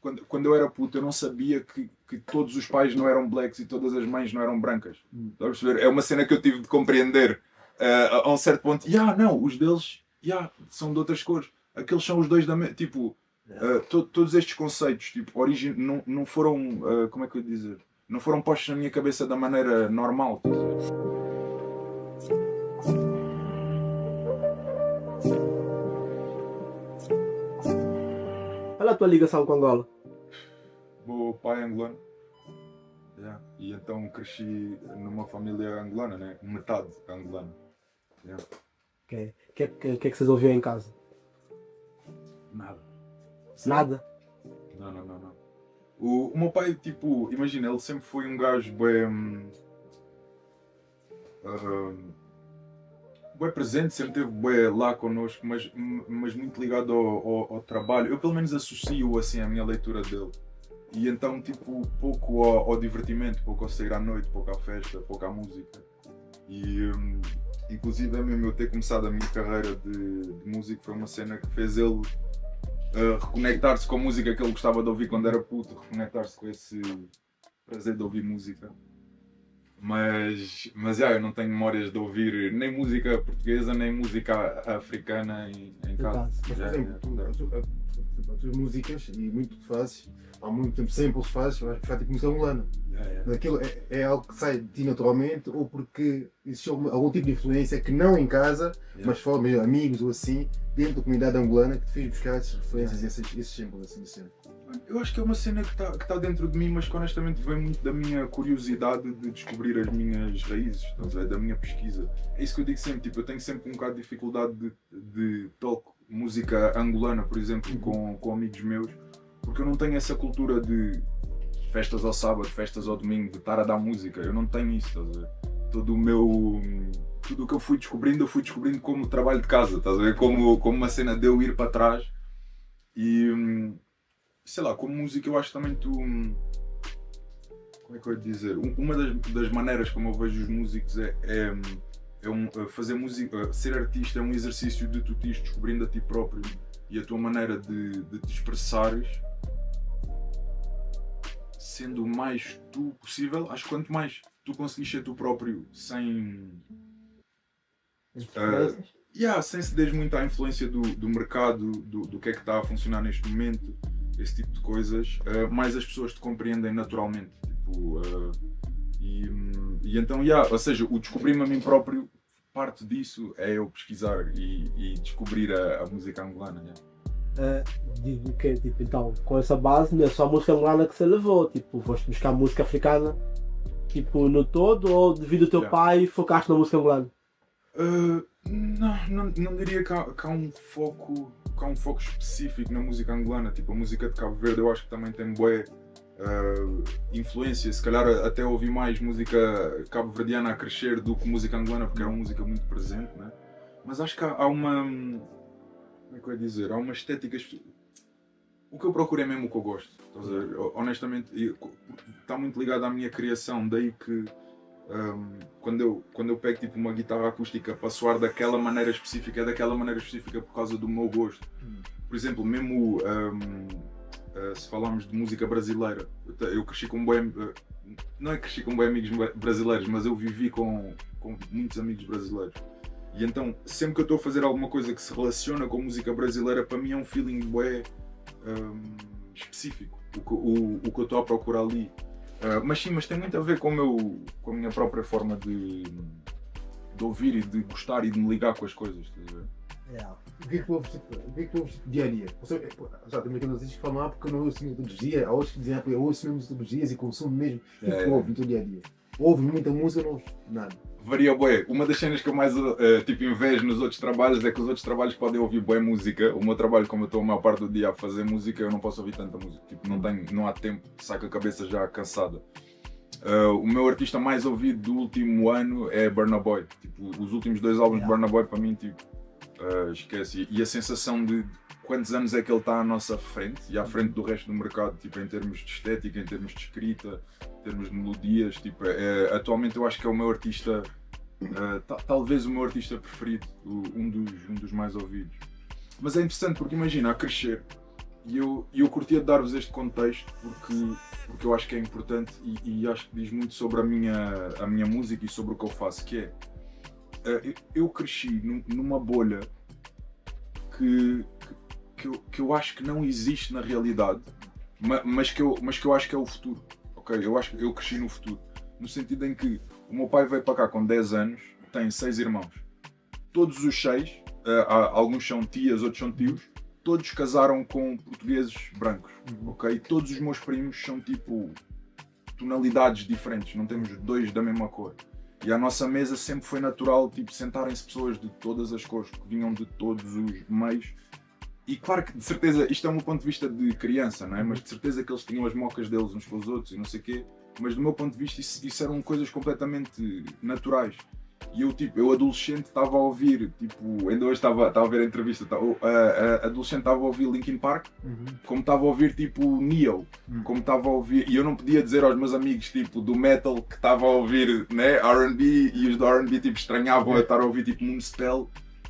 quando eu era puto, eu não sabia que todos os pais não eram blacks e todas as mães não eram brancas. Estás a perceber? É uma cena que eu tive de compreender a um certo ponto. Não, os deles são de outras cores. Aqueles são os dois da mesma. Tipo, todos estes conceitos tipo, não foram. Como é que eu ia dizer? Não foram postos na minha cabeça da maneira normal. Qual é a tua ligação com Angola? O meu pai é angolano. E então cresci numa família angolana, né? Metade angolana. O que é que vocês ouviam em casa? Nada. Nada? Não. O meu pai, tipo, imagina, ele sempre foi um gajo bem presente, sempre esteve bem lá connosco, mas muito ligado ao trabalho. Eu pelo menos associo assim a minha leitura dele. E então, tipo, pouco ao divertimento, pouco ao sair à noite, pouco à festa, pouco à música. E inclusive mesmo eu ter começado a minha carreira de músico foi uma cena que fez ele reconectar-se com a música que ele gostava de ouvir quando era puto, reconectar-se com esse prazer de ouvir música. Mas eu não tenho memórias de ouvir nem música portuguesa nem música africana em casa. Mas, por exemplo, as músicas e muito que fazes, há muito tempo samples fazes, vais puxar tipo música angolana. Aquilo é algo que sai de ti naturalmente ou porque existe algum tipo de influência que não em casa, mas fora mesmo amigos ou assim, dentro da comunidade angolana que te fez buscar essas referências, esses samples assim de cena. Eu acho que é uma cena que tá dentro de mim, mas que honestamente vem muito da minha curiosidade de descobrir as minhas raízes, da minha pesquisa. É isso que eu digo sempre, tipo, eu tenho sempre um bocado de dificuldade de toco música angolana, por exemplo, com amigos meus, porque eu não tenho essa cultura de festas ao sábado, festas ao domingo, de estar a dar música. Eu não tenho isso, estás a ver? Tudo o que eu fui descobrindo como trabalho de casa, estás a ver? Como uma cena de eu ir para trás. E sei lá, como música eu acho também como é que eu ia dizer? Uma das maneiras como eu vejo os músicos fazer música, ser artista é um exercício de tu te ires descobrindo a ti próprio e a tua maneira de te expressares sendo o mais tu possível. Acho que quanto mais tu conseguires ser tu próprio sem sem ceder muito à influência do mercado, do que é que está a funcionar neste momento, esse tipo de coisas, mais as pessoas te compreendem naturalmente. Tipo, e então, ou seja, o descobrir-me a mim próprio, parte disso é eu pesquisar e descobrir a música angolana. Digo que tipo, então, com essa base, não é só a música angolana que se levou, tipo, foste buscar música africana tipo, no todo ou devido ao teu pai focaste na música angolana? Não diria que há um foco específico na música angolana. Tipo, a música de Cabo Verde eu acho que também tem boa influência, se calhar até ouvi mais música cabo-verdiana a crescer do que música angolana, porque era uma música muito presente, né? Mas acho que há uma, como é que eu ia dizer, há uma estética, o que eu procuro é mesmo o que eu gosto, estás a ver? Honestamente, está muito ligado à minha criação, daí que quando eu pego tipo uma guitarra acústica para soar daquela maneira específica, é daquela maneira específica por causa do meu gosto. Por exemplo, mesmo se falarmos de música brasileira, eu cresci com não é que cresci com bem amigos brasileiros, mas eu vivi com muitos amigos brasileiros. E então, sempre que eu estou a fazer alguma coisa que se relaciona com música brasileira, para mim é um feeling bué específico, o que eu estou a procurar ali. Mas sim, mas tem muito a ver com a minha própria forma de ouvir e de gostar e de me ligar com as coisas. O que é que tu ouves dia a dia? Já temos aqueles discos que falam porque eu não ouço muito todos os dias, há outros que dizem eu ouço mesmo todos os dias e consumo mesmo. O que é que tu ouves no teu dia a dia? Ouves muita música ou não ouves nada? Varia bué. Uma das cenas que eu mais invejo nos outros trabalhos é que os outros trabalhos podem ouvir bué música. O meu trabalho, como eu estou a maior parte do dia a fazer música, eu não posso ouvir tanta música. Tipo, não há tempo, saco a cabeça já cansada. O meu artista mais ouvido do último ano é Burna Boy. Tipo, os últimos 2 álbuns de Burna Boy para mim, tipo, esquece. E a sensação de quantos anos é que ele está à nossa frente e à frente do resto do mercado, tipo, em termos de estética, em termos de escrita, em termos de melodias, tipo, atualmente eu acho que é o meu artista, talvez o meu artista preferido, um dos mais ouvidos. Mas é interessante porque imagina, a crescer, eu curtia dar-vos este contexto porque eu acho que é importante e acho que diz muito sobre a minha música e sobre o que eu faço, que é, eu cresci numa bolha que eu acho que não existe na realidade, mas que eu acho que é o futuro, ok? Eu acho que eu cresci no futuro, no sentido em que o meu pai veio para cá com 10 anos, tem 6 irmãos, todos os 6, alguns são tias, outros são tios, todos casaram com portugueses brancos, ok? Todos os meus primos são tipo tonalidades diferentes, não temos 2 da mesma cor. E a nossa mesa sempre foi natural, tipo, sentarem-se pessoas de todas as cores, que vinham de todos os meios. E claro que de certeza, isto é um ponto de vista de criança, não é? Mas de certeza que eles tinham as mocas deles uns com os outros e não sei o quê. Mas do meu ponto de vista isso eram coisas completamente naturais. E eu adolescente estava a ouvir, tipo, ainda hoje estava a ver a entrevista, adolescente estava a ouvir Linkin Park, como estava a ouvir tipo Neo, como estava a ouvir, e eu não podia dizer aos meus amigos tipo do metal que estava a ouvir, né, R&B, e os do R&B tipo estranhavam a estar a ouvir tipo Moonspell,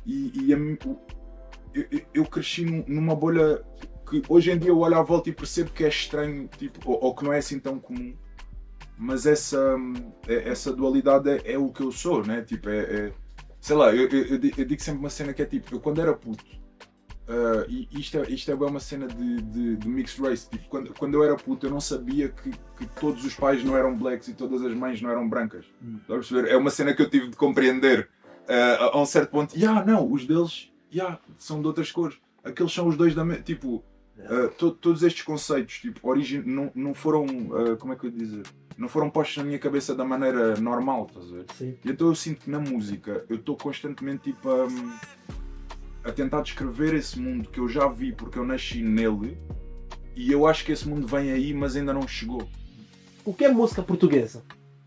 eu cresci numa bolha que hoje em dia eu olho à volta e percebo que é estranho, tipo, ou que não é assim tão comum. Mas essa dualidade é o que eu sou, né? Tipo, sei lá, eu digo sempre uma cena que é tipo, eu quando era puto, e isto é uma cena de mixed race, tipo, quando eu era puto eu não sabia que todos os pais não eram blacks e todas as mães não eram brancas. Estás a perceber? É uma cena que eu tive de compreender a um certo ponto. Não, os deles são de outras cores, aqueles são os dois da mesma, tipo, todos estes conceitos, tipo, não foram, como é que eu ia dizer? Não foram postos na minha cabeça da maneira normal, estás a ver? Sim. E então eu sinto que na música eu estou constantemente tipo, a tentar descrever esse mundo que eu já vi porque eu nasci nele e eu acho que esse mundo vem aí, mas ainda não chegou. O que é música portuguesa?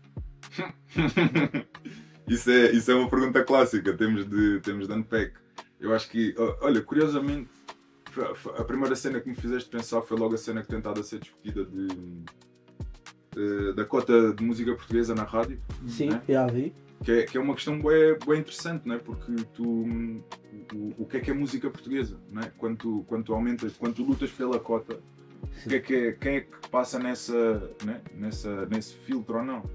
Isso é uma pergunta clássica, temos de unpack. Eu acho que, olha, curiosamente, a primeira cena que me fizeste pensar foi logo a cena que tentada a ser discutida da cota de música portuguesa na rádio. Sim, né? já vi. Que é uma questão bem interessante, né? Porque o que é música portuguesa? Né? Quando tu lutas pela cota, quem é que passa nesse filtro ou não?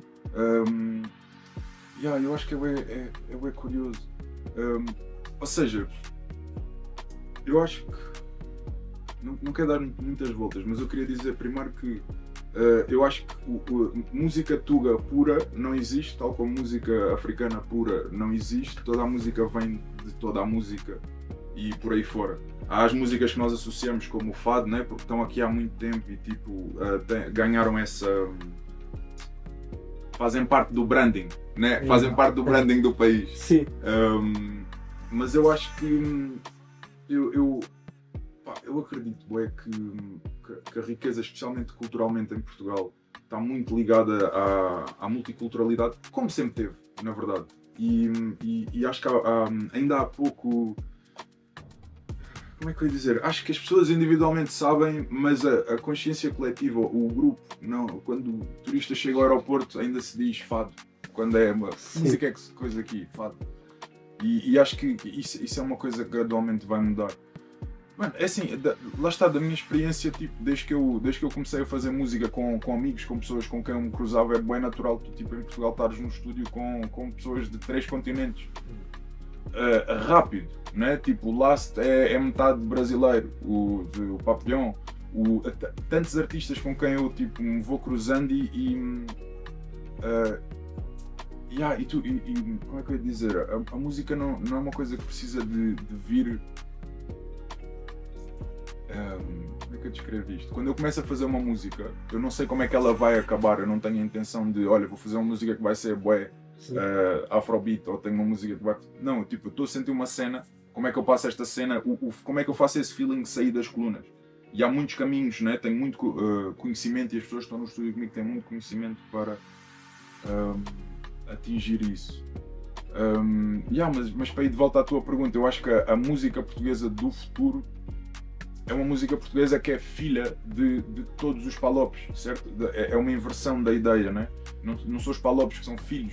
Eu acho que é curioso. Ou seja, eu acho que não quero dar muitas voltas, mas eu queria dizer primeiro que eu acho que música tuga pura não existe, tal como música africana pura não existe. Toda a música vem de toda a música e por aí fora. Há as músicas que nós associamos como o fado, né? Porque estão aqui há muito tempo e tipo, ganharam essa... fazem parte do branding, né? Fazem parte do branding do país. Sim. Mas eu acho que eu acredito que a riqueza, especialmente culturalmente em Portugal, está muito ligada à multiculturalidade, como sempre teve, na verdade. E acho que ainda há pouco... Como é que eu ia dizer? Acho que as pessoas individualmente sabem, mas a consciência coletiva, o grupo, não. Quando o turista chega ao aeroporto ainda se diz fado. Quando é uma música, é que coisa aqui, fado. E acho que isso é uma coisa que gradualmente vai mudar. Mano, é assim, lá está, da minha experiência, tipo, desde que eu comecei a fazer música com amigos, com pessoas com quem eu me cruzava, é bem natural tu, tipo, em Portugal estares no estúdio com pessoas de 3 continentes. Rápido, né? Tipo, o Last é metade brasileiro, o Papillon, tantos artistas com quem eu tipo, me vou cruzando como é que eu ia dizer? A música não é uma coisa que precisa de vir. Como é que eu descrevo isto? Quando eu começo a fazer uma música, eu não sei como é que ela vai acabar, eu não tenho a intenção de, olha, vou fazer uma música que vai ser bué, afrobeat, ou tenho uma música que vai... Não, tipo, eu estou a sentir uma cena, como é que eu passo esta cena, como é que eu faço esse feeling de sair das colunas? E há muitos caminhos, né? Tenho muito conhecimento e as pessoas que estão no estúdio comigo têm muito conhecimento para atingir isso. Mas para ir de volta à tua pergunta, eu acho que a música portuguesa do futuro é uma música portuguesa que é filha de todos os palopes, certo? É uma inversão da ideia, né? Não são os palopes que são filhos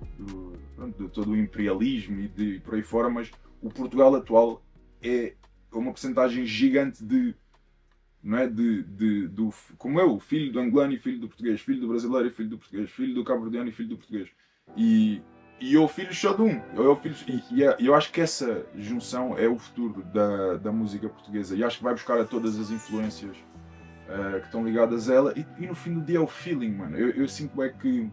de todo o imperialismo e por aí fora, mas o Portugal atual é uma porcentagem gigante de, não é, como eu, filho do angolano e filho do português, filho do brasileiro e filho do português, filho do cabo-verdiano e filho do português. E eu filho só de um. Eu acho que essa junção é o futuro da música portuguesa. E acho que vai buscar a todas as influências que estão ligadas a ela. E no fim do dia é o feeling, mano. Eu sinto que...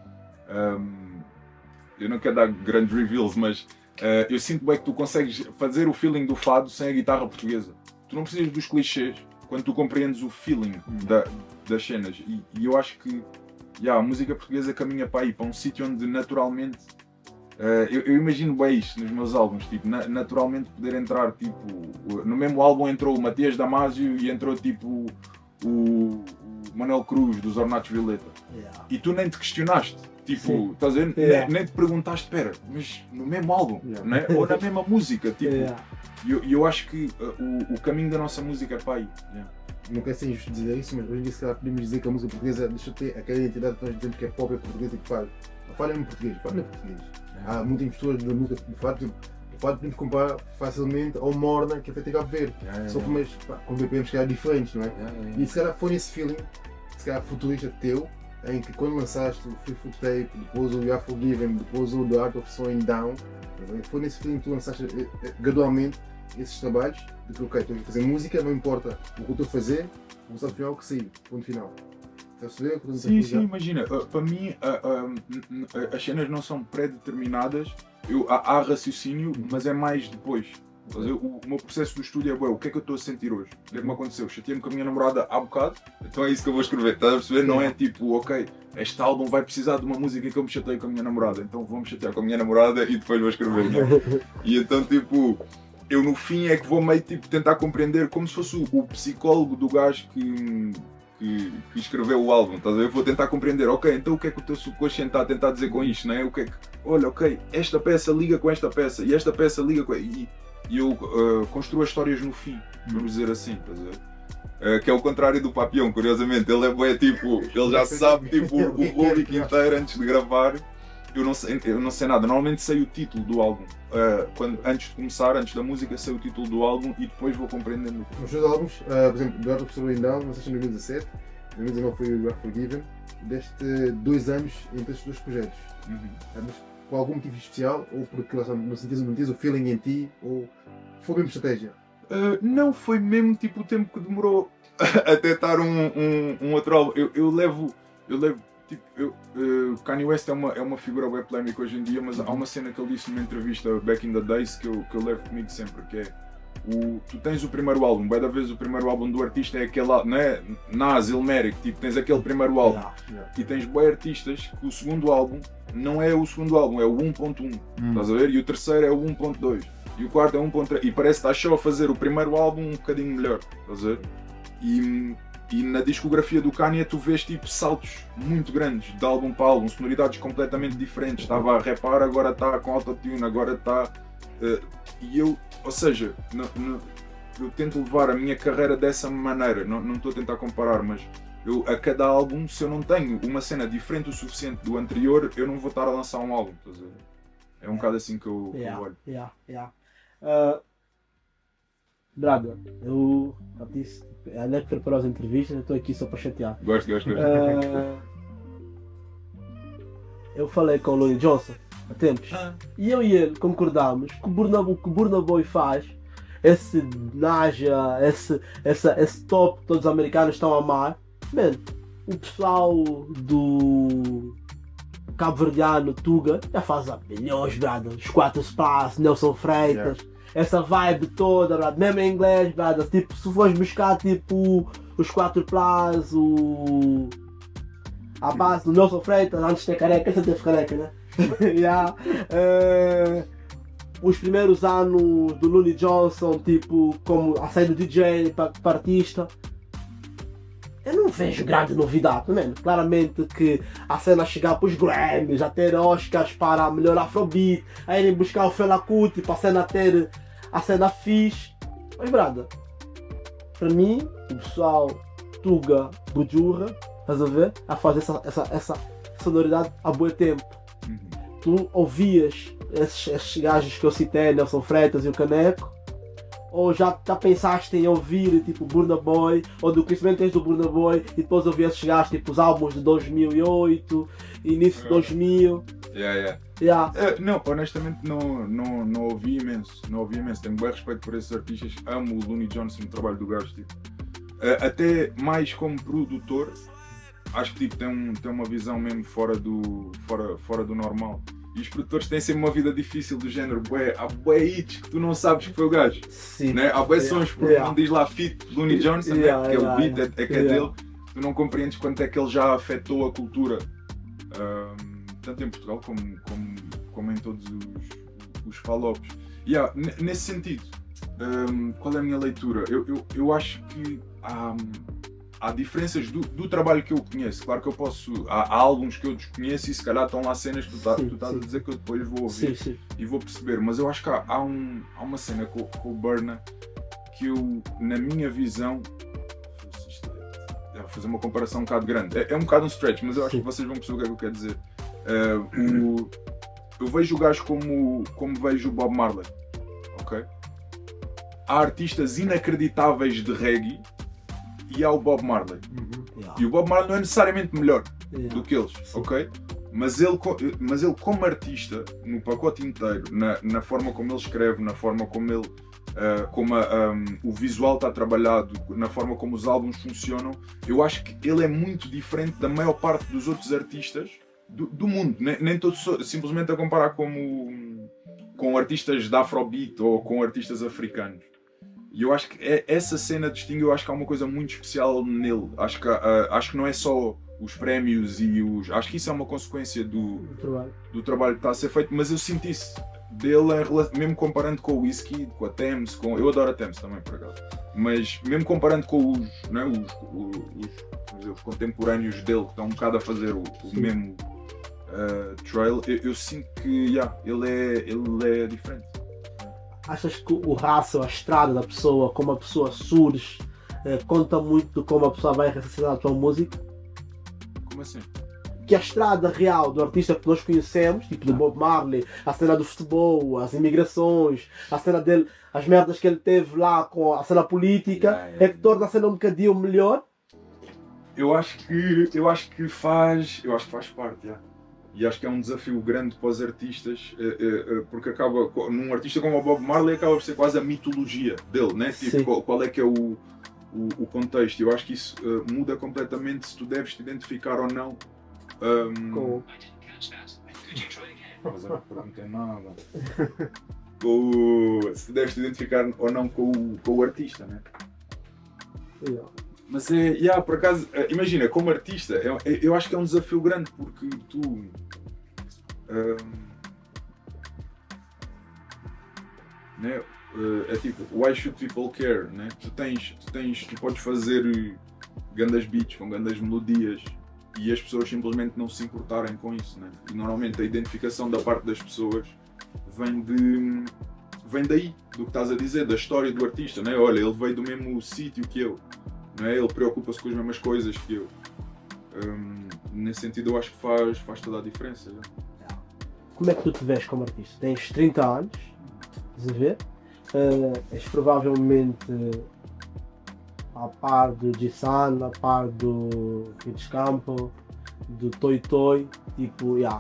eu não quero dar grandes reveals, mas eu sinto que tu consegues fazer o feeling do fado sem a guitarra portuguesa. Tu não precisas dos clichês quando tu compreendes o feeling das cenas. E eu acho que a música portuguesa caminha para aí, para um sítio onde naturalmente... eu imagino bem isto nos meus álbuns, tipo, naturalmente poder entrar, tipo, no mesmo álbum entrou o Matias Damasio e entrou tipo o Manuel Cruz dos Ornatos Violeta. E tu nem te questionaste, tipo, estás a ver? Nem te perguntaste, espera, mas no mesmo álbum, né? Ou na mesma música, tipo. Eu acho que o caminho da nossa música é para aí. Não quero ser injusto dizer isso, mas hoje em dia se calhar podemos dizer que a música portuguesa deixa de ter aquela identidade que nós dizemos que é pop, é portuguesa e que fala. Fala em português, fala em português. Há muitas misturas da música de fado, o fado podemos comparar facilmente ao Morna, que é feito em Cabo Verde. Só que mas com BPMs que diferentes, não é? E se calhar foi nesse feeling, se calhar futurista teu, em que quando lançaste o Free Food Tape, depois o You Are Forgiven, depois o The Art of Slowing Down, foi nesse feeling que tu lançaste gradualmente esses trabalhos, de que ok, estou a fazer música, não importa o que eu estou a fazer, o resultado final que sair, ponto final. Sim, imagina, para mim as cenas não são pré-determinadas, há raciocínio, mas é mais depois. O meu processo do estúdio é, o que é que eu estou a sentir hoje? O que é que me aconteceu? Chateei-me com a minha namorada há bocado, então é isso que eu vou escrever, estás a perceber? Não é tipo, ok, este álbum vai precisar de uma música que eu me chatei com a minha namorada, então vou-me chatear com a minha namorada e depois vou escrever, né? E então tipo, eu no fim é que vou meio tipo tentar compreender como se fosse o psicólogo do gajo que escreveu o álbum, estás a ver? Eu vou tentar compreender, ok, então o que é que o teu subconsciente está a tentar dizer com isto, né? O que é que, olha, ok, esta peça liga com esta peça e esta peça liga com... E eu construo as histórias no fim, vamos dizer assim, estás a ver? Que é o contrário do Papião, curiosamente, ele é bem tipo, ele já sabe tipo o público inteiro antes de gravar. Eu não sei nada, normalmente sei o título do álbum, antes de começar, antes da música, sei o título do álbum e depois vou compreendendo. Nos seus álbuns, por exemplo, The Art of Slowing Down, lançaste em 2017, em 2019 foi o You Are Forgiven, deste 2 anos entre estes dois projetos. Mas por algum motivo especial, ou porque não sentias o feeling em ti, ou foi mesmo estratégia? Não, foi mesmo tipo o tempo que demorou a tentar um outro álbum. Eu levo tipo, Kanye West é uma figura bem polémica hoje em dia, mas há uma cena que ele disse numa entrevista back in the days que eu levo comigo sempre, que é tu tens o primeiro álbum, vai da vez o primeiro álbum do artista é aquele, não é? Nas, Ilmeric, tipo, tens aquele primeiro álbum e tens bem artistas que o segundo álbum não é o segundo álbum, é o 1.1, estás a ver? E o terceiro é o 1.2 e o quarto é 1.3 e parece que estás só a fazer o primeiro álbum um bocadinho melhor, estás a ver? E na discografia do Kanye tu vês tipo saltos muito grandes de álbum para álbum, sonoridades completamente diferentes. Estava a rapar, agora está com autotune, agora está... e eu, ou seja, eu tento levar a minha carreira dessa maneira, não estou a tentar comparar, mas eu, a cada álbum, se eu não tenho uma cena diferente o suficiente do anterior, eu não vou estar a lançar um álbum, estás a ver? É um bocado assim que eu olho. Brada, eu disse, ela é que preparou as entrevistas, eu estou aqui só para chatear. Gosto. Eu falei com o Lonnie Johnson há tempos e eu e ele concordámos que o que o Burna Boy faz, esse Naja, esse top que todos os americanos estão a amar, mano, o pessoal do cabo-verdiano Tuga já faz há milhões, brada, os 4 Spas, Nelson Freitas. Essa vibe toda, brado, mesmo em inglês, brado, tipo, se fores buscar tipo os 4 Plus, a base do Nelson Freitas, antes de ter careca, essa teve careca, né? Os primeiros anos do Lonnie Johnson, tipo, como a saída do DJ para artista, eu não vejo grande novidade, né? Claramente que a cena chegar para os Grammys, a ter Oscars para melhor Afrobeat, a irem buscar o Fela Kuti para a cena ter a cena fixe. Mas brada, para mim, o pessoal Tuga, Bujurra, estás a ver? A fazer essa sonoridade há bom tempo. Tu ouvias esses gajos que eu citei, Nelson Freitas e o Caneco, Ou já pensaste em ouvir tipo Burna Boy, ou do conhecimento tens do Burna Boy e depois ouvir esses gajos tipo os álbuns de 2008, início de 2000? Yeah. Não, honestamente não ouvi imenso. Não ouvi imenso. Tenho bem respeito por esses artistas. Amo o Looney Johnson, o trabalho do gajo. Tipo. Até mais como produtor, acho que tipo, tem uma visão mesmo fora do normal. E os produtores têm sempre uma vida difícil do género. Há bué hits que tu não sabes que foi o gajo. Sim. Né? Há bué sons porque não diz lá feat Looney Johnson, né? Que é o beat, é que é dele. Tu não compreendes quanto é que ele já afetou a cultura. Tanto em Portugal como em todos os falopes. Nesse sentido, qual é a minha leitura? Eu acho que há diferenças do trabalho que eu conheço. Claro que eu posso. Há álbuns que eu desconheço e se calhar estão lá cenas que tu estás a dizer que eu depois vou ouvir e vou perceber. Mas eu acho que há uma cena com o Burna que eu, na minha visão. Vou fazer uma comparação um bocado grande. É um bocado um stretch, mas eu acho que vocês vão perceber o que é que eu quero dizer. Eu vejo o gajo como vejo o Bob Marley. Ok? Há artistas inacreditáveis de reggae e há o Bob Marley. E o Bob Marley não é necessariamente melhor do que eles, ok? Mas ele como artista, no pacote inteiro, na forma como ele escreve, na forma como ele o visual está trabalhado, na forma como os álbuns funcionam, eu acho que ele é muito diferente da maior parte dos outros artistas do mundo. Nem todos simplesmente a comparar com artistas de Afrobeat ou com artistas africanos. E eu acho que essa cena distingue, eu acho que há uma coisa muito especial nele. Acho que não é só os prémios e os... Acho que isso é uma consequência do trabalho que está a ser feito, mas eu sinto isso dele, mesmo comparando com o Wizkid, com a Tems, eu adoro a Tems também, por acaso, mas mesmo comparando com os contemporâneos dele, que estão um bocado a fazer o mesmo trail, eu sinto que ele é diferente. Achas que o hustle, a estrada da pessoa, como a pessoa surge, conta muito de como a pessoa vai raciocinar a tua música? Como assim? Que a estrada real do artista que nós conhecemos, tipo do Bob Marley, a cena do futebol, as imigrações, a cena dele, as merdas que ele teve lá com a cena política, é que torna a cena um bocadinho melhor? Eu acho que faz parte, E acho que é um desafio grande para os artistas, porque acaba, num artista como o Bob Marley, acaba por ser quase a mitologia dele, né? Tipo, qual é que é o contexto. Eu acho que isso muda completamente se tu deves te identificar ou não. Mas eu não tem nada. Se tu deves te identificar ou não com o artista, né? Mas por acaso, imagina, como artista, eu acho que é um desafio grande porque tu. Né? É tipo, why should people care? Né? Tu podes fazer grandes beats com grandes melodias e as pessoas simplesmente não se importarem com isso. Né? E normalmente a identificação da parte das pessoas vem daí, do que estás a dizer, da história do artista. Né? Olha, ele veio do mesmo sítio que eu. Não é? Ele preocupa-se com as mesmas coisas que eu. Nesse sentido eu acho que faz toda a diferença. Já. Como é que tu te vês como artista? Tens 30 anos, estás a ver? És provavelmente a par do G-Sun, a par do Kids Campo, do Toy Toy, tipo, a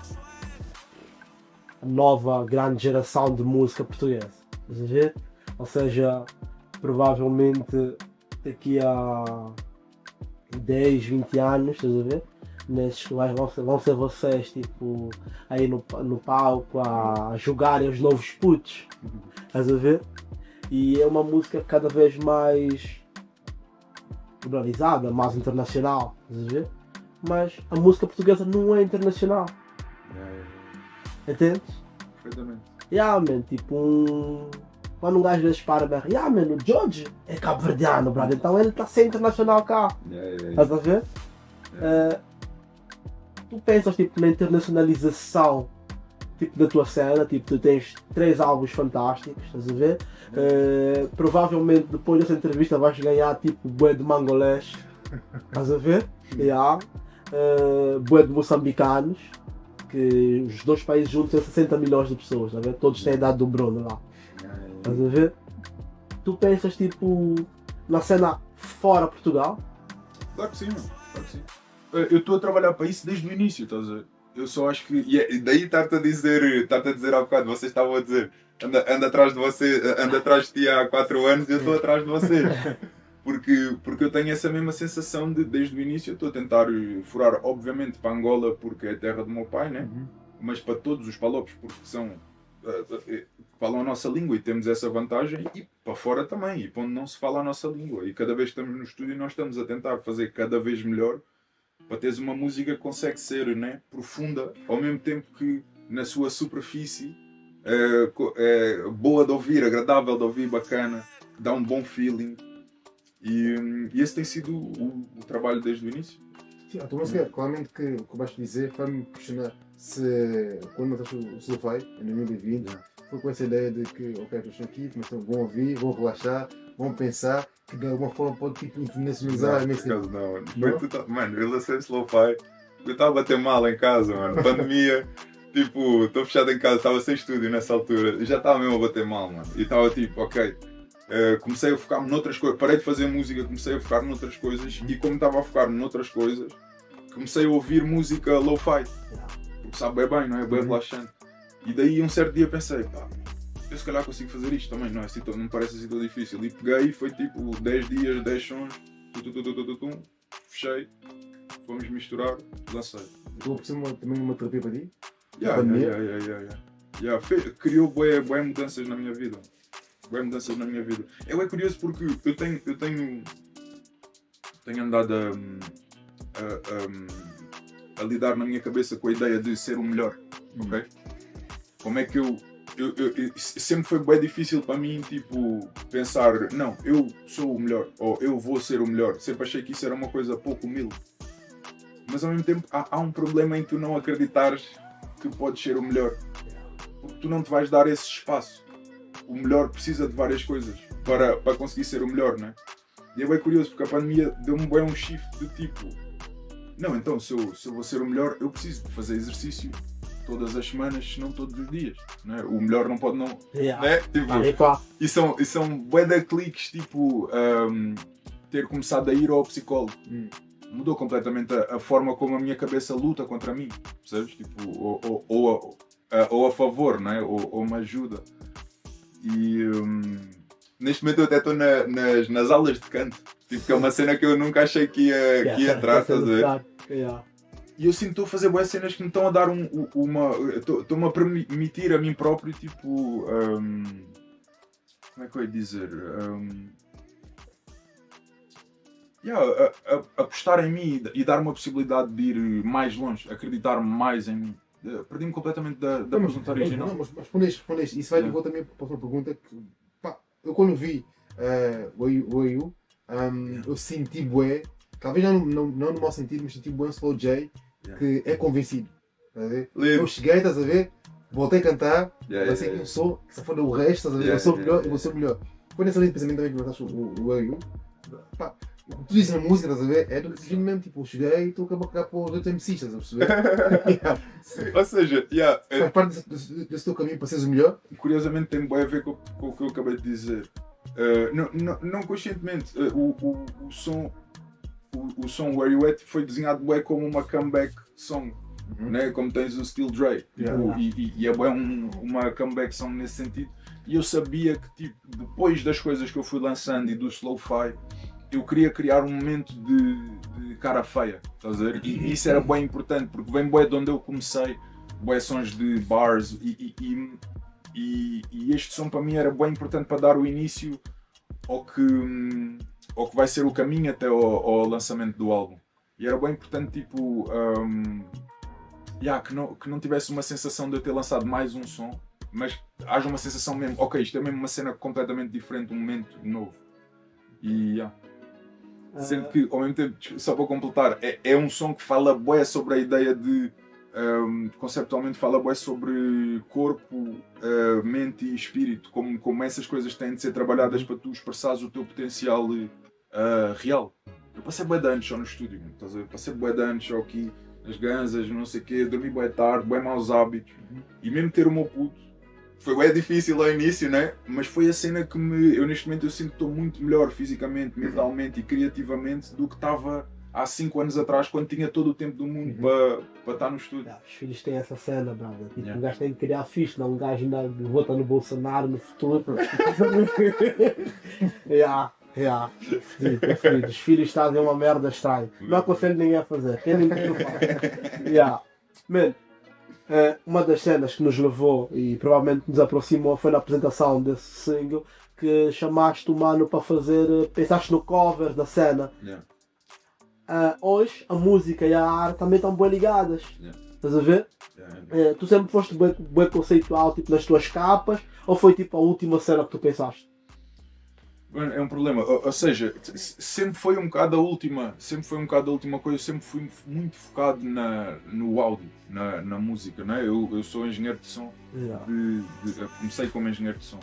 nova grande geração de música portuguesa, estás a ver? Ou seja, provavelmente daqui a 10, 20 anos, estás a ver? Vão ser vocês tipo, aí no palco a jogarem os novos putos, estás a ver? E é uma música cada vez mais globalizada, mais internacional, estás a ver? Mas a música portuguesa não é internacional. Entendes? Perfeitamente. Man, tipo quando um gajo às vezes para e mano, o George é cabo-verdiano, brother, então ele está a ser internacional cá. Estás a ver? Tu pensas tipo, na internacionalização tipo, da tua cena, tipo, tu tens 3 álbuns fantásticos, estás a ver? Provavelmente depois dessa entrevista vais ganhar tipo bué de mangolés, estás a ver? Bué de moçambicanos, que os dois países juntos têm 60 milhões de pessoas, estás a ver? Todos têm a idade do Bruno lá. Estás a ver? tu pensas tipo na cena fora Portugal? Claro que sim, mano. Claro que sim. Eu estou a trabalhar para isso desde o início, estás a ver? Eu só acho que. E daí estar-te a dizer há bocado, vocês estavam a dizer, anda atrás de você, anda atrás de ti há 4 anos e eu estou atrás de vocês. Porque eu tenho essa mesma sensação de, desde o início, eu estou a tentar furar, obviamente, para Angola, porque é a terra do meu pai, né? Mas para todos os palopes, porque são. Falam a nossa língua e temos essa vantagem, e para fora também, e para onde não se fala a nossa língua. E cada vez que estamos no estúdio, nós estamos a tentar fazer cada vez melhor para teres uma música que consegue ser, né, profunda, ao mesmo tempo que na sua superfície é boa de ouvir, agradável de ouvir, bacana, dá um bom feeling. E esse tem sido o trabalho desde o início. Sim, a tua música, claramente que o que vais dizer, faz-me questionar se quando lançaste o Lo-Fi em 2020, foi com essa ideia de que, ok, eu estou aqui, mas vão ouvir, vão relaxar, vão pensar, que de alguma forma pode tipo internacionalizar a minha não. Mano, eu lancei esse Lo-Fi, eu estava a bater mal em casa, mano, pandemia, tipo, estou fechado em casa, estava sem estúdio nessa altura, e já estava mesmo a bater mal, mano, e estava tipo, ok. Comecei a focar-me noutras coisas, parei de fazer música, comecei a focar-me noutras coisas, e como estava a focar-me noutras coisas, comecei a ouvir música lo-fi, porque sabe bem, não é? Bem relaxante. E daí um certo dia pensei, pá, eu se calhar consigo fazer isto também, não é? Assim, não me parece assim tão difícil. E peguei e foi tipo 10 dias, 10 sons, fechei, fomos misturar, lancei. Vou precisar também uma terapia para ti? Criou bué mudanças na minha vida. É curioso porque eu tenho andado a lidar na minha cabeça com a ideia de ser o melhor, ok? Como é que eu sempre foi bem difícil para mim, tipo, pensar, não, eu sou o melhor, ou eu vou ser o melhor. Sempre achei que isso era uma coisa pouco humilde. Mas ao mesmo tempo há um problema em tu não acreditares que podes ser o melhor. Porque tu não te vais dar esse espaço. O melhor precisa de várias coisas para conseguir ser o melhor, não é? E é bem curioso porque a pandemia deu-me bem um shift de tipo, não, então se eu vou ser o melhor, eu preciso de fazer exercício todas as semanas, se não todos os dias, não é? O melhor não pode não, né? Tipo, e são bué de cliques, tipo, ter começado a ir ao psicólogo. Mudou completamente a forma como a minha cabeça luta contra mim, percebes? Tipo, ou a favor, não é? Ou me ajuda. E neste momento eu até estou nas aulas de canto, tipo, que é uma cena que eu nunca achei que ia entrar, estás a ver? E eu sinto que estou a fazer boas cenas que me estão a dar estou-me a permitir a mim próprio, tipo, como é que eu ia dizer? Apostar em mim e dar uma possibilidade de ir mais longe, acreditar mais em mim. Perdi-me completamente da pergunta original. Não, mas respondeste. Isso vai de volta também para a pergunta que, pá, eu quando vi o AU, eu senti bué, talvez não no mau sentido, mas senti bué um Slow J que é convencido. Estás a ver? Eu cheguei, estás a ver? Voltei a cantar, vai ser quem eu sou, que se for o resto, estás a ver? Eu sou melhor, eu vou ser melhor. Foi nessa linha de pensamento também que lançaste o AU. Pá, o que tu dizes na música, estás a ver? É do que mesmo, tipo, eu cheguei e estou a acabar para os outros MCs, estás a perceber? Ou seja, faz parte desse teu caminho para seres o melhor. Curiosamente tem bem a ver com o que eu acabei de dizer. Não conscientemente, o som Where You At foi desenhado bem como uma comeback song, né? Como tens o Still Dre, e é bem uma comeback song nesse sentido. E eu sabia que, tipo, depois das coisas que eu fui lançando e do Slow-Fi, eu queria criar um momento de cara feia, estás a ver? E isso era bem importante, porque vem bem de onde eu comecei, bem sons de bars, e este som para mim era bem importante para dar o início ao que vai ser o caminho até ao lançamento do álbum. E era bem importante, tipo, que não tivesse uma sensação de eu ter lançado mais um som, mas haja uma sensação mesmo, ok, isto é mesmo uma cena completamente diferente, um momento novo. E sendo que, ao mesmo tempo, só para completar, é um som que fala bué sobre a ideia de, conceptualmente fala bué sobre corpo, mente e espírito, como essas coisas têm de ser trabalhadas para tu expressares o teu potencial real. Eu passei bué de anos só no estúdio, estás a ver? Passei bué de anos só aqui, nas ganzas, não sei o quê, dormi bué tarde, bué maus hábitos, e mesmo ter o meu puto, foi bem difícil ao início, né? Mas foi a cena que eu neste momento eu sinto que estou muito melhor fisicamente, mentalmente e criativamente do que estava há 5 anos atrás, quando tinha todo o tempo do mundo para estar no estúdio. Os filhos têm essa cena, brother. Tipo, Yeah. um gajo tem que criar fixe, não um gajo ainda vota no Bolsonaro no futuro. É fedido. Os filhos fazem uma merda estranha. Não aconselho ninguém a fazer. Quem nem faz. Man, uma das cenas que nos levou e provavelmente nos aproximou foi na apresentação desse single que chamaste o mano para fazer. Pensaste no cover da cena. Yeah. Hoje a música e a arte também estão bem ligadas. Yeah. Estás a ver? Yeah. Tu sempre foste bem conceitual tipo, nas tuas capas ou foi tipo a última cena que tu pensaste? É um problema, ou seja, sempre foi um bocado a última coisa, eu sempre fui muito focado no áudio, na música, né? Eu sou engenheiro de som, Yeah. eu comecei como engenheiro de som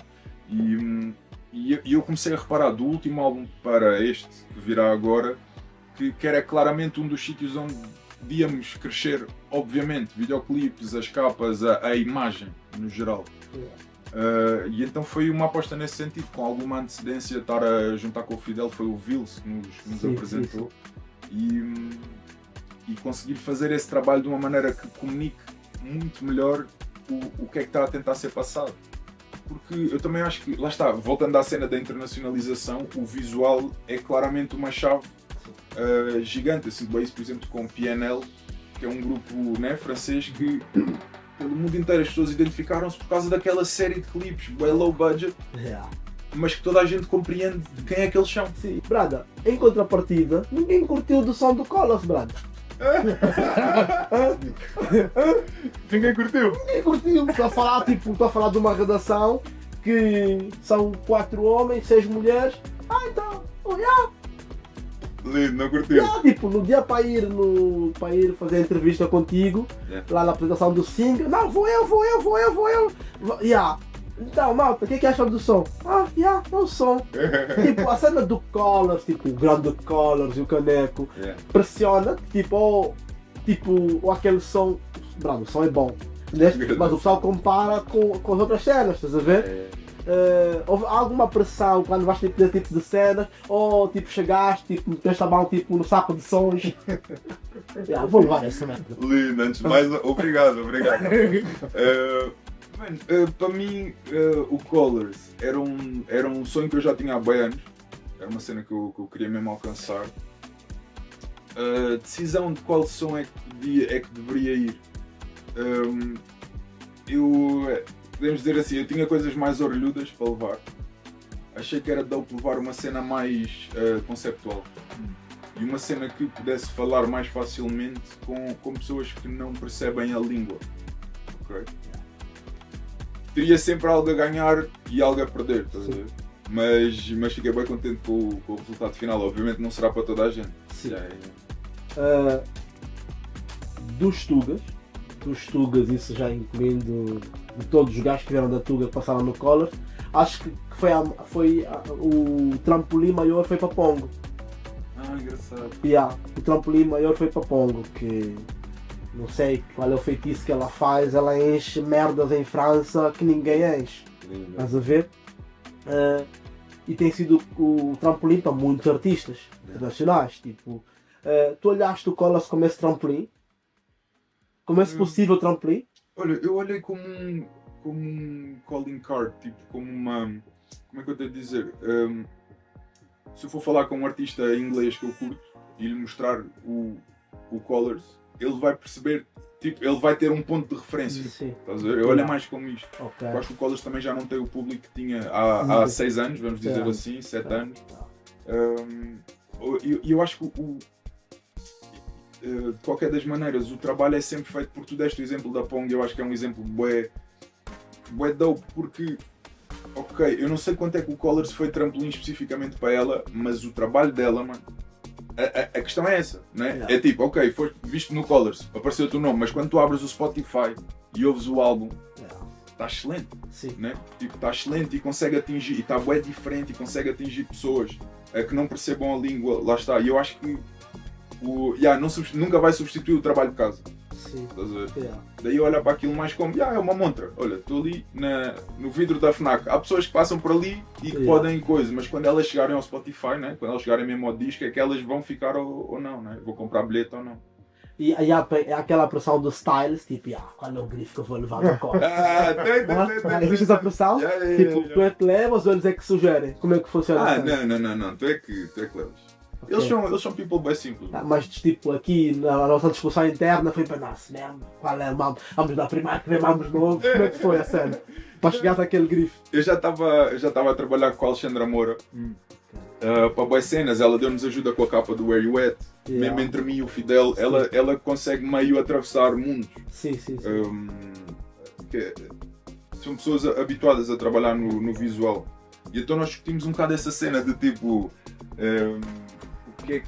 e eu comecei a reparar do último álbum para este que virá agora que era claramente um dos sítios onde podíamos crescer, obviamente, videoclipes, as capas, a imagem no geral. Yeah. E então foi uma aposta nesse sentido, com alguma antecedência, estar a juntar com o Fidel, foi o Vils que nos apresentou. Sim. E conseguir fazer esse trabalho de uma maneira que comunique muito melhor o que é que está a tentar ser passado. Porque eu também acho que, lá está, voltando à cena da internacionalização, o visual é claramente uma chave gigante. Assim, isso, por exemplo, com PNL, que é um grupo, né, francês que pelo mundo inteiro as pessoas identificaram-se por causa daquela série de clipes, bem low budget, mas que toda a gente compreende de quem é que eles são. Sim, brada, em contrapartida, ninguém curtiu do som do Colors, brada. Ninguém curtiu? Ninguém curtiu. Estou a falar de uma redação que são 4 homens, 6 mulheres. Então, Lindo, não curtiu? Tipo, no dia para ir fazer a entrevista contigo, lá na apresentação do single, não, vou eu. Então, malta, o que acham do som? É o som. Tipo, a cena do Colors, tipo, o grande Colors e o Caneco, pressiona, ou aquele som, bravo, o som é bom, mas o pessoal compara com as outras cenas, estás a ver? Houve alguma pressão quando vais ter esse tipo de cenas? Ou tipo chegaste, tipo, meteste a mão tipo, no saco de sons? Vou levar essa merda. Lindo, antes de mais, obrigado. Para mim, o Colors era um sonho que eu já tinha há bem anos. Era uma cena que eu queria mesmo alcançar. A decisão de qual som é que deveria ir. Podemos dizer assim, eu tinha coisas mais orelhudas para levar. Achei que era dope levar uma cena mais conceptual. E uma cena que pudesse falar mais facilmente com pessoas que não percebem a língua. Okay? Teria sempre algo a ganhar e algo a perder, estás a ver? Mas fiquei bem contente com o resultado final. Obviamente não será para toda a gente. Sim. Dos Tugas, isso já incluindo de todos os gajos que vieram da Tuga que passaram no Colors, acho que foi o trampolim maior foi para Pongo. Engraçado. O trampolim maior foi para Pongo, que não sei qual é o feitiço que ela faz, ela enche merdas em França que ninguém enche. Estás a ver? E tem sido o trampolim para muitos artistas internacionais. Tipo, tu olhaste o Colors como esse trampolim? Como esse possível trampolim? Olha, eu olhei como um calling card, tipo, como uma... Como é que eu tenho de dizer? Se eu for falar com um artista inglês que eu curto e lhe mostrar o Colors, ele vai perceber, tipo, ele vai ter um ponto de referência. Sim. Estás a ver? Eu olho mais como isto. Okay. Eu acho que o Colors também já não tem o público que tinha há 6 anos, vamos dizer assim, 7 anos. E eu acho que de qualquer das maneiras, o trabalho é sempre feito, porque tu deste o exemplo da Pong, eu acho que é um exemplo bué dope, porque, ok, eu não sei quanto é que o Colors foi trampolim especificamente para ela, mas o trabalho dela, mano, a questão é essa, né? É tipo, ok, foste visto no Colors, apareceu o teu nome, mas quando tu abres o Spotify e ouves o álbum, está excelente, né? Tipo, está excelente e consegue atingir, e está bué diferente e consegue atingir pessoas que não percebam a língua, lá está, e eu acho que nunca vai substituir o trabalho de casa. Sim. Estás a ver? Yeah. Daí olha para aquilo mais como, é uma montra. Olha, estou ali no vidro da FNAC. Há pessoas que passam por ali e que podem coisa, mas quando elas chegarem ao Spotify, né? Quando elas chegarem mesmo ao disco, é que elas vão ficar ou não, né? Vou comprar bilhete ou não. E aí é aquela pressão do stylist, tipo, qual é o grifo que eu vou levar no corpo? Existe essa pressão? Tipo, tu é que levas ou eles é que sugerem? Como é que funciona? Não. Tu é que levas. Okay. Eles são people bem simples. Mas tipo, aqui na nossa discussão interna foi para nós mesmo. Qual é o nome? Vamos dar primeiro que vem vamos novo. Como é que foi a cena? Para chegar àquele grifo. Eu já estava a trabalhar com a Alexandra Moura. Para boas cenas, ela deu-nos ajuda com a capa do Where You At. Mesmo entre mim e o Fidel, ela consegue meio atravessar mundos. Sim. São pessoas habituadas a trabalhar no visual. E então nós discutimos um bocado essa cena de tipo o que é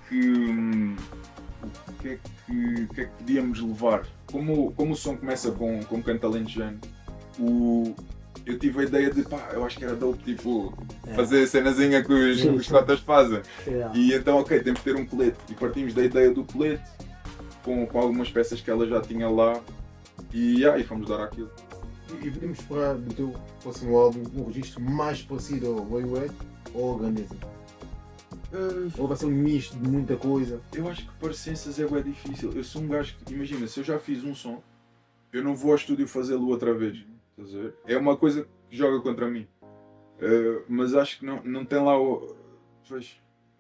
que podíamos levar. Como o som começa com canto alentejano, eu tive a ideia de eu acho que era dope tipo fazer a cenazinha que os cotas fazem. E então temos de ter um colete. E partimos da ideia do colete com algumas peças que ela já tinha lá e fomos dar aquilo. E podemos esperar do teu próximo álbum um registro mais parecido ao Where You At ou ao Grandeza? Ou vai ser um misto de muita coisa? Eu acho que parecenças é bem difícil. Eu sou um gajo que, imagina, se eu já fiz um som, eu não vou ao estúdio fazê-lo outra vez. Estás a ver? É uma coisa que joga contra mim. Mas acho que não tem lá o. Pois.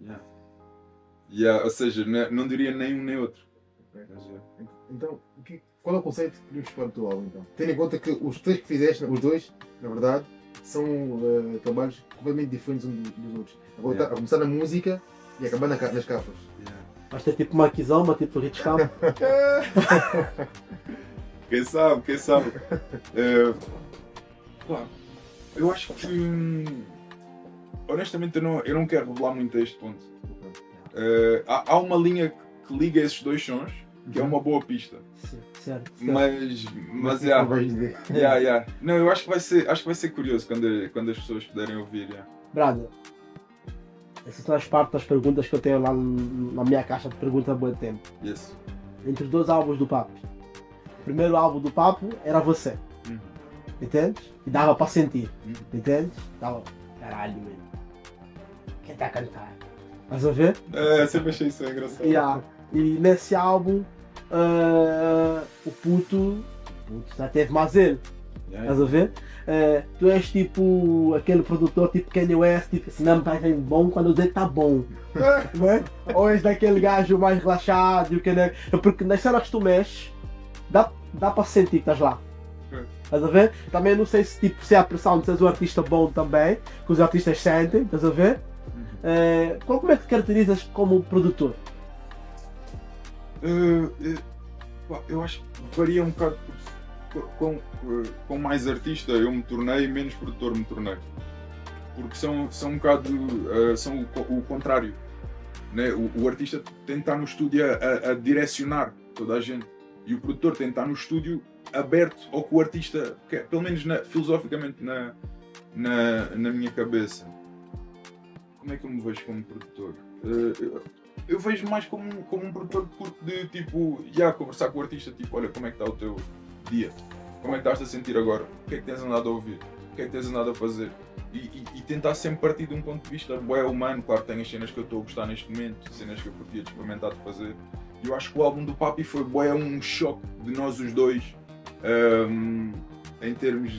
Ou seja, não diria nem um nem outro. Então, qual é o conceito que podemos esperar do teu álbum então? Tendo em conta que os três que fizeste, os dois, na verdade, são trabalhos completamente diferentes uns dos outros. A começar na música e acabar nas capas. Vais ter tipo uma Kizoma, tipo Rich Camp. Quem sabe? Eu acho que honestamente eu não quero revelar muito a este ponto. Há uma linha que liga esses dois sons, que é uma boa pista. Certo. Mas não, eu acho que vai ser curioso quando as pessoas puderem ouvir. Brada, essas são as partes das perguntas que eu tenho lá na minha caixa de perguntas há bom tempo. Yes. Entre os dois álbuns do Papo. O primeiro álbum do Papo era você. Entendes? E dava para sentir. Entendes? Dava, caralho, mano. Quem está a cantar? Estás a ver? Sempre achei isso engraçado. E nesse álbum, o puto já teve mais ele. Estás a ver? Tu és tipo aquele produtor tipo Kanye West, tipo assim, não está bem bom quando o dedo está bom. Né? Ou és daquele gajo mais relaxado, porque nas cenas que tu mexes, dá para sentir que estás lá. Estás a ver? Também não sei se é a pressão de seres um artista bom também, que os artistas sentem, estás a ver? Como é que te caracterizas como produtor? Eu acho que varia um bocado. Com mais artista eu me tornei, menos produtor me tornei. Porque são um bocado são o contrário. Né? O artista tem de estar no estúdio a direcionar toda a gente. E o produtor tem de estar no estúdio aberto ao que o artista quer, pelo menos filosoficamente na minha cabeça. Como é que eu me vejo como produtor? Eu vejo mais como um produtor de tipo, conversar com o artista, tipo, olha, como é que está o teu dia? Como é que estás a sentir agora? O que é que tens andado a ouvir? O que é que tens andado a fazer? E tentar sempre partir de um ponto de vista bué humano. Claro que tem as cenas que eu estou a gostar neste momento, cenas que eu curtia de experimentar de fazer. E eu acho que o álbum do Papi foi bué um choque de nós os dois, em termos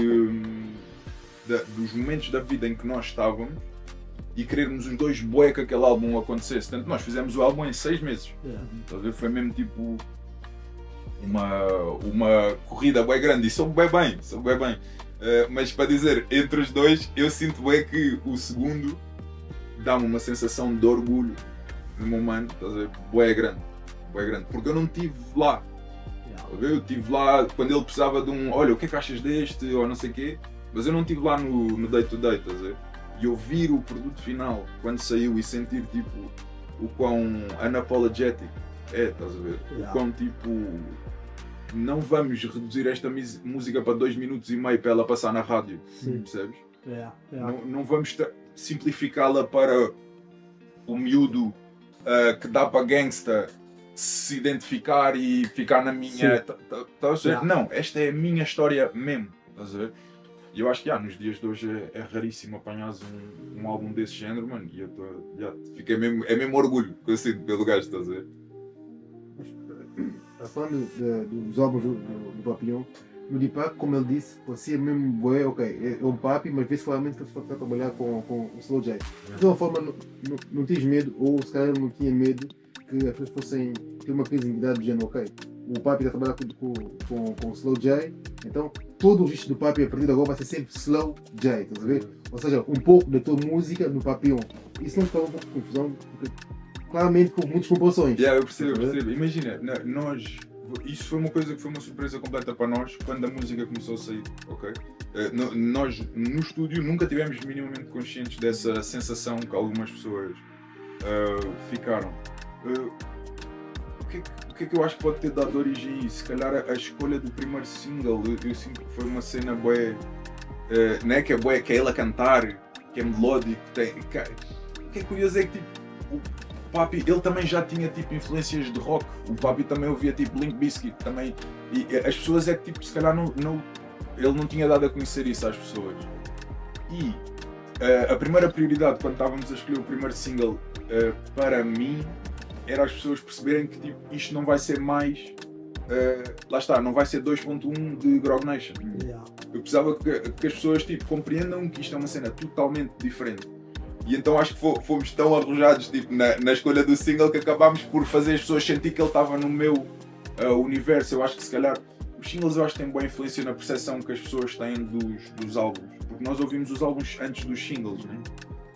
dos momentos da vida em que nós estávamos e querermos os dois bué que aquele álbum acontecesse. Portanto, nós fizemos o álbum em 6 meses. Foi mesmo tipo uma corrida bué grande e soube bué bem. Mas para dizer, entre os dois, eu sinto bué que o segundo dá-me uma sensação de orgulho no meu mano, bué grande, porque eu não estive lá. Eu estive lá quando ele precisava de olha, o que é que achas deste, ou não sei o quê, mas eu não estive lá no day to day, estás a ver? E ouvir o produto final quando saiu e sentir tipo o quão unapologetic estás a ver? O quão tipo, não vamos reduzir esta música para 2 minutos e meio para ela passar na rádio, percebes? Não vamos simplificá-la para o miúdo que dá para gangsta se identificar e ficar na minha. Estás a ver? Não, esta é a minha história mesmo. Estás a ver? E eu acho que nos dias de hoje é raríssimo apanhares um álbum desse género, mano. E eu fiquei mesmo, é mesmo orgulho que eu sinto pelo gajo, estás a ver? Falando dos álbuns do Papillon, no Deepak, como ele disse, parecia mesmo bué, ok, é um papi, mas vê-se claramente que ele está a trabalhar com o Slow J. De uma forma, não tens medo, ou se calhar não tinha medo, que as pessoas fossem ter uma crise de identidade do género, ok, o papi está a trabalhar com o Slow J, então todo o registro do papi a partir de agora vai ser sempre Slow J, estás a ver? Ou seja, um pouco da tua música no Papillon. Isso não causa um pouco de confusão, porque claramente com muitas proporções. Eu percebo. Imagina, nós. Isso foi uma coisa que foi uma surpresa completa para nós quando a música começou a sair, ok? Nós no estúdio nunca tivemos minimamente conscientes dessa sensação que algumas pessoas ficaram. O que é que eu acho que pode ter dado origem a isso? Se calhar a escolha do primeiro single, eu sinto que foi uma cena bué, né? Que é bué, que é ele a cantar, que é melódico. O que é curioso é que tipo, o Papi, ele também já tinha tipo influências de rock. O Papi também ouvia tipo Limp Bizkit também. E as pessoas é que tipo, se calhar ele não tinha dado a conhecer isso às pessoas. E a primeira prioridade quando estávamos a escolher o primeiro single para mim era as pessoas perceberem que tipo, isto não vai ser mais. Lá está, não vai ser 2.1 de Grog Nation. Eu precisava que as pessoas tipo, compreendam que isto é uma cena totalmente diferente. E então acho que fomos tão arrojados tipo, na escolha do single que acabámos por fazer as pessoas sentir que ele estava no meu universo. Eu acho que se calhar os singles eu acho que têm boa influência na percepção que as pessoas têm dos álbuns. Porque nós ouvimos os álbuns antes dos singles, né?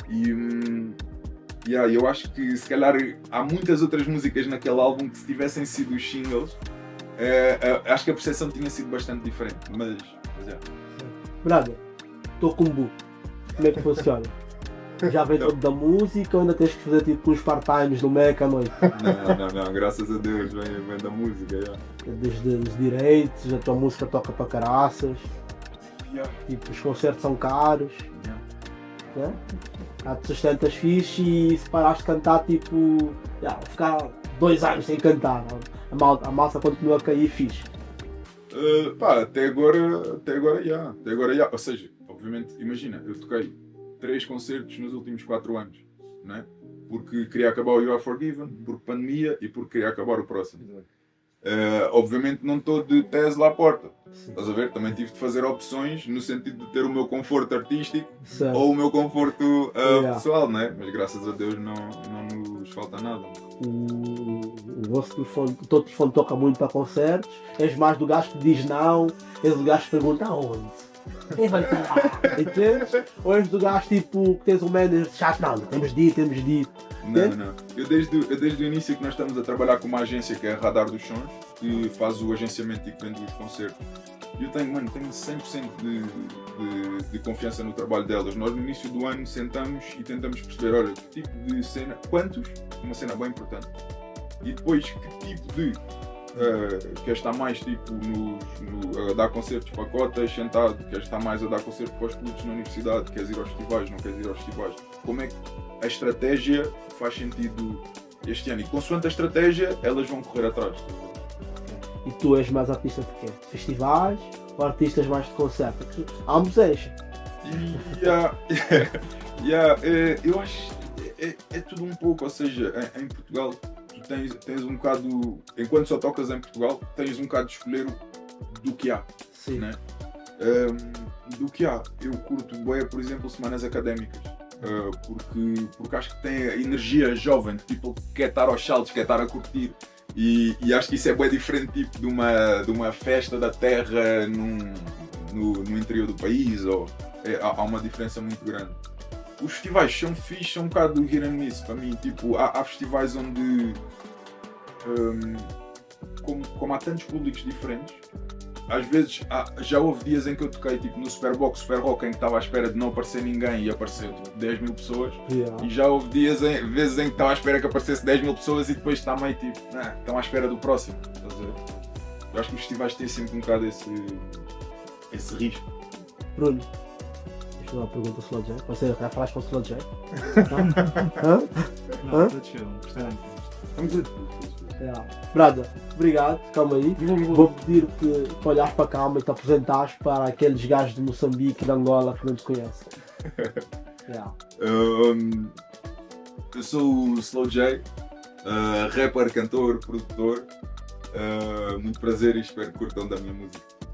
E eu acho que se calhar há muitas outras músicas naquele álbum que se tivessem sido os singles, acho que a percepção tinha sido bastante diferente. Mas Brother, estou com o Bu. Como é que funciona? Já vem todo da música ou ainda tens que fazer tipo uns part-times no Mac à noite? Não, graças a Deus vem da música. Desde os direitos, a tua música toca para caraças, tipo, os concertos são caros, né? Há te sustentas fixe e se parares de cantar, tipo, vou ficar 2 anos sem cantar, a massa continua a cair fixe. Até agora já. Ou seja, obviamente, imagina, eu toquei 3 concertos nos últimos 4 anos, né? Porque queria acabar o You Are Forgiven, por pandemia e porque queria acabar o próximo. Obviamente não estou de tese lá à porta. Sim. Estás a ver? Também tive de fazer opções no sentido de ter o meu conforto artístico ou o meu conforto pessoal, né? Mas graças a Deus não nos falta nada. O vosso telefone, o teu telefone toca muito para concertos, és mais do gajo que diz não, és do gajo que pergunta aonde? Quem vai estar lá? Entendes? Ou és do gajo tipo que tens um manager chato, não, temos de ir. Não. Eu desde o início que nós estamos a trabalhar com uma agência que é a Radar dos Sons, que faz o agenciamento e que vende os concertos. E eu tenho 100% de confiança no trabalho delas. Nós no início do ano sentamos e tentamos perceber, olha, que tipo de cena, quantos, uma cena bem importante, e depois que tipo de queres estar mais tipo a dar concertos para cotas sentado, queres estar mais a dar concertos para os clubes na universidade, queres ir aos festivais, não queres ir aos festivais, como é que a estratégia faz sentido este ano, e consoante a estratégia elas vão correr atrás. E tu és mais artista de quê? Festivais ou artistas mais de concerto? Ambos enchem. Eu acho que é tudo um pouco, ou seja, em Portugal tens um bocado, enquanto só tocas em Portugal, tens um bocado de escolher do que há. Sim. Né? Do que há. Eu curto bué, por exemplo, semanas académicas, porque acho que tem a energia jovem, tipo, quer estar aos saltos, quer estar a curtir, e acho que isso é bué diferente tipo, de uma festa da terra no interior do país, há uma diferença muito grande. Os festivais são fixos, são um bocado hit and miss para mim. Tipo, há festivais onde, como há tantos públicos diferentes, às vezes já houve dias em que eu toquei tipo, no Superbox, Super Rock, em que estava à espera de não aparecer ninguém e apareceu tipo, 10 mil pessoas. E já houve vezes em que estava à espera que aparecesse 10 mil pessoas e depois está meio tipo, estão à espera do próximo. Estás a ver? Eu acho que os festivais têm sempre um bocado esse risco. Bruno, fazer uma pergunta ao Slow J. Você já falaste com o Slow J? Não, estou chill, gostei muito. I'm good. Brada, obrigado, calma aí. Vou pedir-te para olhares para a câmera e te apresentares para aqueles gajos de Moçambique e de Angola que não te conhecem. Eu sou o Slow J, rapper, cantor, produtor. Muito prazer e espero que curtam da minha música.